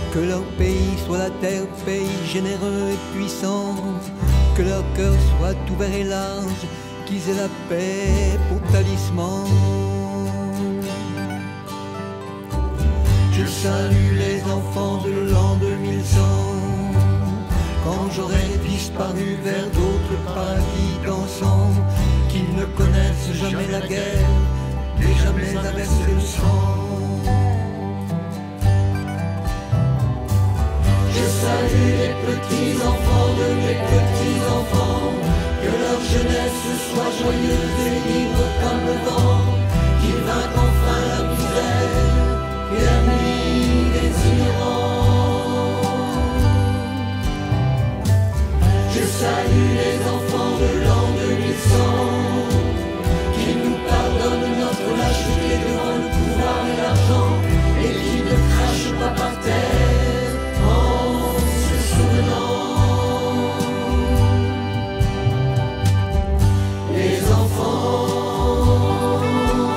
Que leur pays soit la terre, pays généreux et puissant, que leur cœur soit ouvert et large, qu'ils aient la paix pour talisman. Je salue les enfants de l'an 2100, quand j'aurai disparu vers d'autres paradis dansants, qu'ils ne connaissent jamais la guerre, et jamais à verser le sang. Je salue les petits enfants de mes petits enfants, que leur jeunesse soit joyeuse et libre comme le vent, qu'ils vainquent enfin la misère et la nuit des ignorants. Je salue les enfants de l'an 2100, qu'ils nous pardonnent notre lâcheté devant le pouvoir et l'argent, et qu'ils ne crachent pas par terre en se souvenant. Les enfants,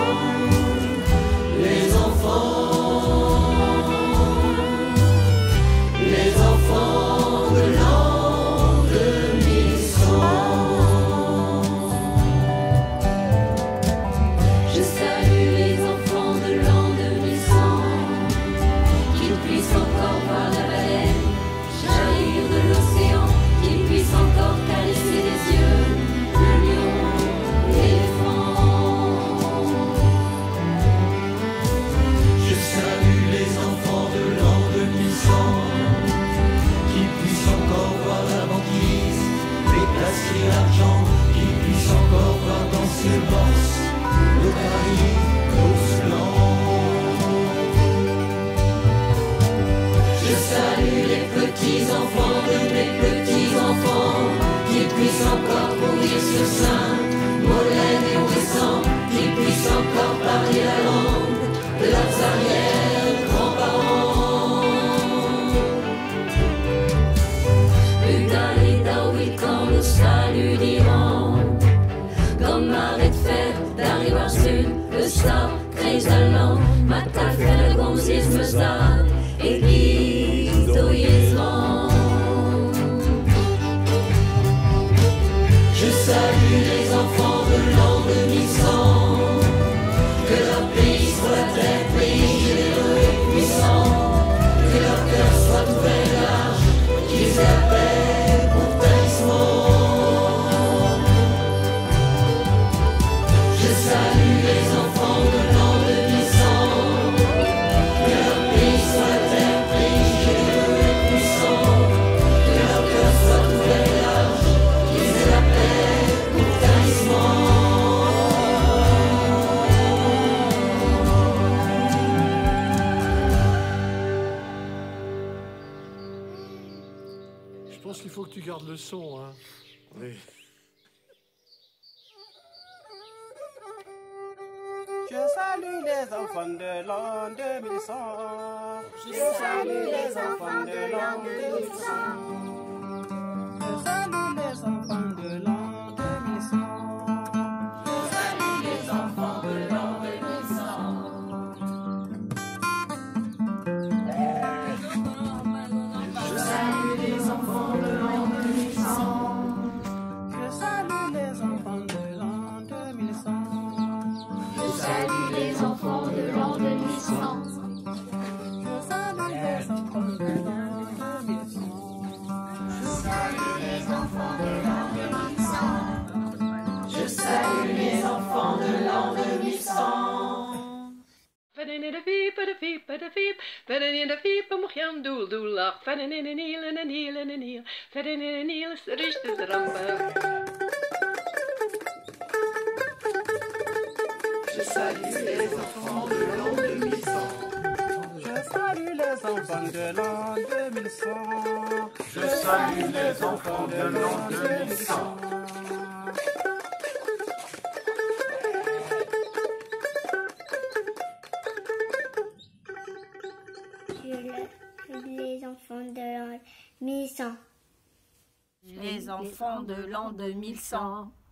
les enfants, les enfants de l'an 2100. Je salue les enfants de l'an 2100, qu'ils puissent encore voir la baleine jaillir de l'océan, qu'ils puissent encore caresser les yeux le lion, l'éléphant. Je salue les enfants de l'an 2100, qui puissent encore voir la banquise, les glaciers l'argent, qui puissent encore voir danser le morse, le Paris, l'Océan. Je salue les petits enfants de mes petits enfants, qui puissent encore courir sur sein, Molène et Ouessant, qui puissent encore parler la langue de leurs arrière-grands-parents. Uda et Daoui quand nous salut d'Iran, comme arrêt de fer d'Arrivar Sud, le Star, Kreisaland, Matal, Felle, Gonzis, Mezad, et Guido Yezran. Je salue les enfants de l'an 2100, que leur pays soit la terre, pays généreux et puissant, que leur cœur soit ouvert et large, qu'ils aient la paix pour talisman. Je salue les enfants de l'an 2100, que leur pays soit la terre, pays généreux et puissant, que leur cœur soit ouvert et large, qu'ils aient la paix pour talisman. Je pense qu'il faut que tu gardes le son, hein. Oui. Je salue les enfants de l'an 2100. Je salue les enfants de l'an 2100. Je salue les enfants de l'an 2100. Je salue les enfants de l'an 2100. Je salue les enfants de l'an 2100. Je salue les enfants de l'an 2100. Je salue les enfants de l'an 2100. Je salue les enfants de l'an 2100. Je salue les enfants de l'an 2100. Je salue les enfants de l'an 2100. Verder in de fiep, de fiep, de fiep. Verder in de fiep, mocht je hem doel, doel lach. Verder in de niel, en de niel, en de niel. Verder in de niel, is de rust, is de rampen. Je salue les enfants de l'an 2100. Je salue les enfants de l'an 2100. Je salue les enfants de l'an 2100. Les enfants de l'an 1100. Les enfants de l'an 2100.